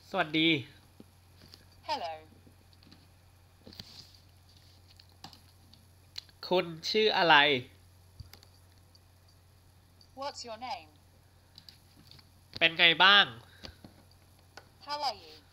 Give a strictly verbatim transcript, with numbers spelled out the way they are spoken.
สวัสดี Hello. คุณชื่ออะไร What's your name? เป็นไงบ้าง How are you?